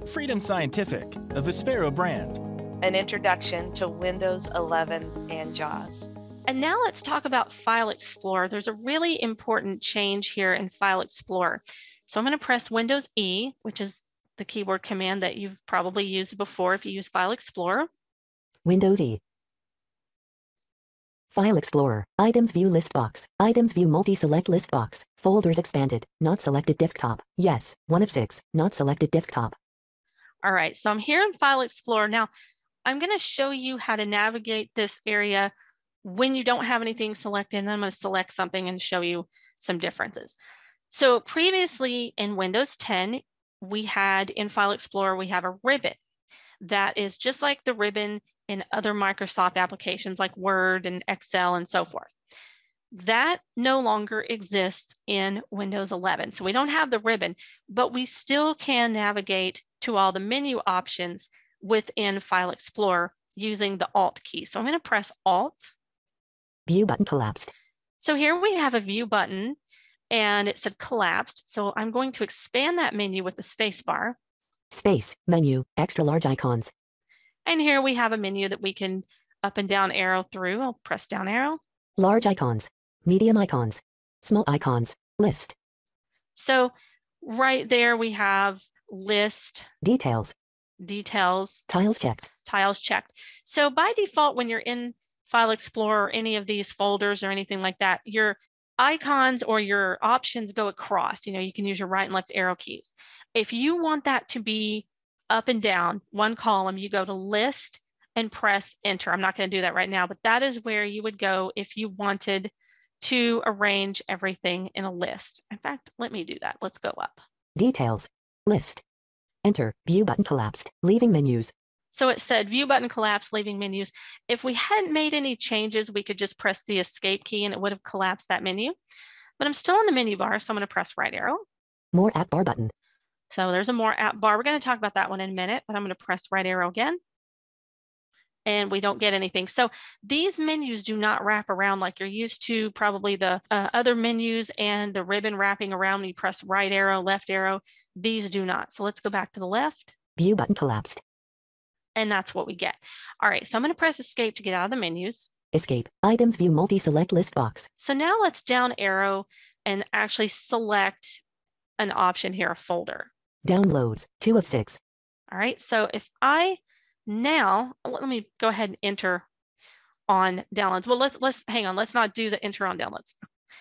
Freedom Scientific, a Vispero brand. An introduction to Windows 11 and JAWS. And now let's talk about File Explorer. There's a really important change here in File Explorer. So I'm going to press Windows E, which is the keyboard command that you've probably used before if you use File Explorer. Windows E. File Explorer. Items view list box. Items view multi-select list box. Folders expanded. Not selected desktop. Yes. 1 of 6. Not selected desktop. All right, so I'm here in File Explorer. Now, I'm going to show you how to navigate this area when you don't have anything selected, and I'm going to select something and show you some differences. So previously in Windows 10, we had in File Explorer, we have a ribbon that is just like the ribbon in other Microsoft applications like Word and Excel and so forth. That no longer exists in Windows 11. So we don't have the ribbon, but we still can navigate to all the menu options within File Explorer using the Alt key. So I'm going to press Alt. View button collapsed. So here we have a view button and it said collapsed. So I'm going to expand that menu with the space bar. Space, menu, extra large icons. And here we have a menu that we can up and down arrow through. I'll press down arrow. Large icons, medium icons, small icons, list. So right there we have list. Details. Details. Tiles checked. Tiles checked. So by default, when you're in File Explorer or any of these folders or anything like that, your icons or your options go across. You know, you can use your right and left arrow keys. If you want that to be up and down, one column, you go to list and press enter. I'm not going to do that right now, but that is where you would go if you wanted to arrange everything in a list. In fact, let me do that. Let's go up. Details, list, enter, view button collapsed, leaving menus. So it said view button collapsed, leaving menus. If we hadn't made any changes, we could just press the escape key and it would have collapsed that menu. But I'm still in the menu bar, so I'm going to press right arrow. More app bar button. So there's a more app bar. We're going to talk about that one in a minute, but I'm going to press right arrow again. And we don't get anything. So these menus do not wrap around like you're used to, probably the other menus and the ribbon wrapping around when you press right arrow, left arrow. These do not. So let's go back to the left. View button collapsed. And that's what we get. All right, so I'm going to press escape to get out of the menus. Escape. Items view multi-select list box. So now let's down arrow and actually select an option here, a folder. Downloads, 2 of 6. All right, so if I now, let me go ahead and enter on downloads. Well, let's hang on, let's not do the enter on downloads.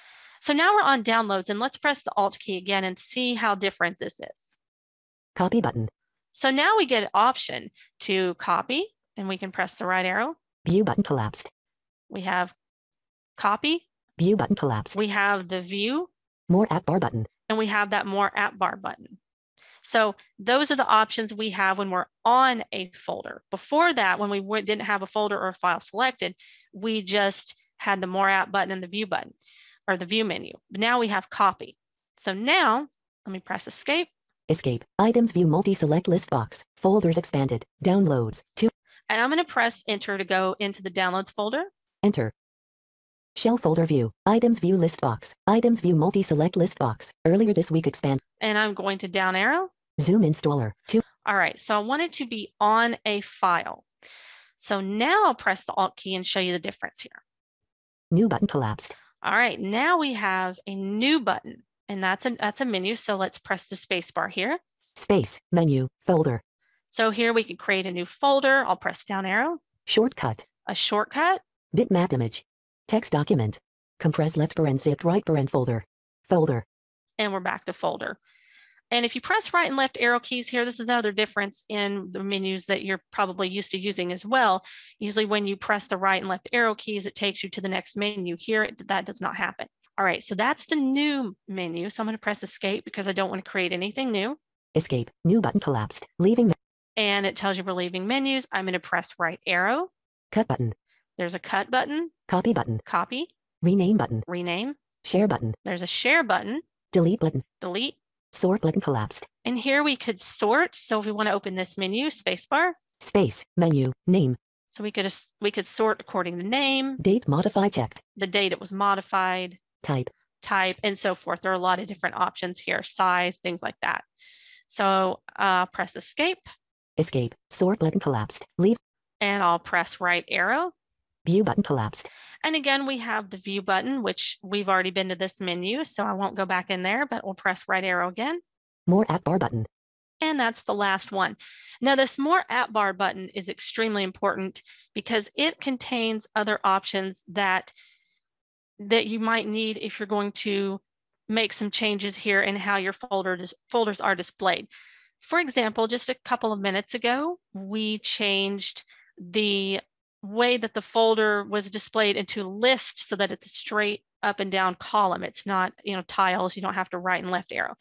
So now we're on downloads and let's press the Alt key again and see how different this is. Copy button. So now we get an option to copy and we can press the right arrow. View button collapsed. We have copy. View button collapsed. We have the view. More app bar button. And we have that more app bar button. So those are the options we have when we're on a folder. Before that, when we didn't have a folder or a file selected, we just had the more app button and the view button or the view menu. But now we have copy. So now let me press escape. Escape. Items view multi-select list box. Folders expanded. Downloads, 2. And I'm going to press enter to go into the downloads folder. Enter. Shell folder view. Items view list box. Items view multi-select list box. Earlier this week expand. And I'm going to down arrow. Zoom installer, 2. All right, so I want it to be on a file. So now I'll press the Alt key and show you the difference here. New button collapsed. All right, now we have a new button, and that's a menu. So let's press the space bar here. Space, menu, folder. So here we can create a new folder. I'll press down arrow. Shortcut. A shortcut. Bitmap image. Text document. Compress left paren zipped right paren folder. Folder. And we're back to folder. And if you press right and left arrow keys here, this is another difference in the menus that you're probably used to using as well. Usually when you press the right and left arrow keys, it takes you to the next menu. Here, that does not happen. All right, so that's the new menu. So I'm going to press escape because I don't want to create anything new. Escape. New button collapsed. Leaving. And it tells you we're leaving menus. I'm going to press right arrow. Cut button. There's a cut button. Copy button. Copy. Rename button. Rename. Share button. There's a share button. Delete button. Delete. Sort button collapsed. And here we could sort. So if we want to open this menu, spacebar. Space, menu, name. So we could sort according to name. Date modify checked. The date it was modified. Type. Type and so forth. There are a lot of different options here, size, things like that. So press escape. Escape. Sort button collapsed. Leave. And I'll press right arrow. View button collapsed. And again, we have the view button, which we've already been to this menu, so I won't go back in there, but we'll press right arrow again. More app bar button. And that's the last one. Now, this more app bar button is extremely important because it contains other options that you might need if you're going to make some changes here in how your folders are displayed. For example, just a couple of minutes ago, we changed the way that the folder was displayed into list so that it's a straight up and down column. It's not, tiles. You don't have to right and left arrow.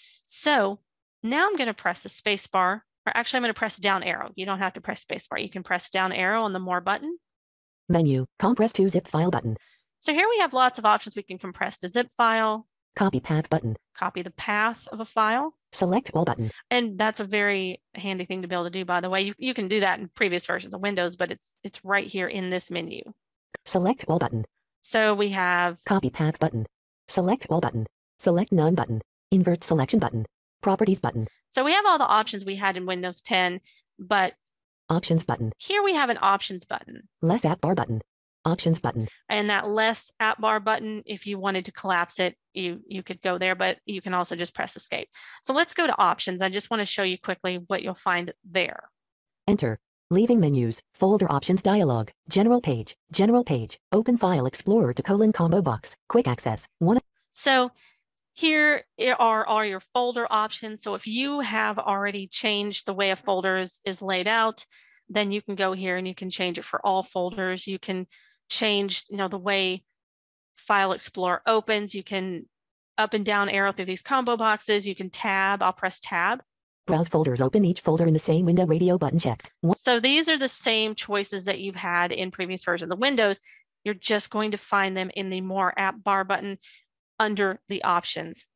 So now I'm going to press the space bar, or actually I'm going to press down arrow. You don't have to press space bar. You can press down arrow on the more button. Menu, compress to zip file button. So here we have lots of options. We can compress to zip file. Copy path button. Copy the path of a file. Select all button. And that's a very handy thing to be able to do, by the way. You can do that in previous versions of Windows, but it's right here in this menu. Select all button. So we have copy path button. Select all button. Select none button. Invert selection button. Properties button. So we have all the options we had in Windows 10, but options button. Here we have an options button. Less app bar button. Options button. And that less app bar button, if you wanted to collapse it, you could go there, but you can also just press escape. So let's go to options. I just want to show you quickly what you'll find there. Enter. Leaving menus, folder options dialog, general page, open file explorer to : combo box, quick access, one. So here are all your folder options. So if you have already changed the way a folder is laid out, then you can go here and you can change it for all folders. You can change, the way File Explorer opens. You can up and down arrow through these combo boxes. You can tab. I'll press tab. Browse folders. Open each folder in the same window. Radio button checked. So these are the same choices that you've had in previous versions of Windows. You're just going to find them in the more app bar button under the options.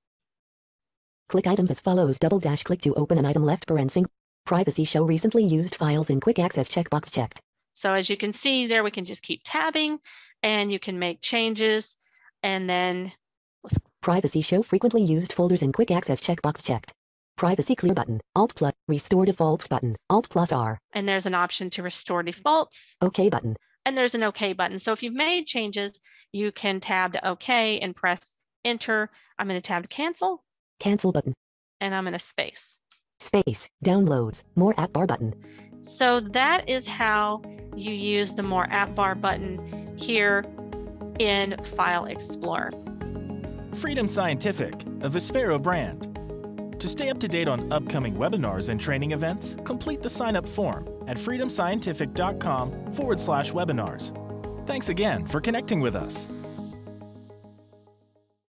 Click items as follows. Click to open an item. Left parenthesis. Privacy show recently used files in quick access checkbox checked. So as you can see there, we can just keep tabbing and you can make changes, and then privacy show frequently used folders in quick access checkbox checked. Privacy clear button. Alt plus restore defaults button. Alt plus R. And there's an option to restore defaults. OK button. And there's an OK button. So if you've made changes, you can tab to OK and press enter. I'm going to tab to cancel. Cancel button. And I'm going to space. Space, downloads, more app bar button. So that is how you use the more app bar button here in File Explorer. Freedom Scientific, a Vispero brand. To stay up to date on upcoming webinars and training events, complete the sign-up form at freedomscientific.com/webinars. Thanks again for connecting with us.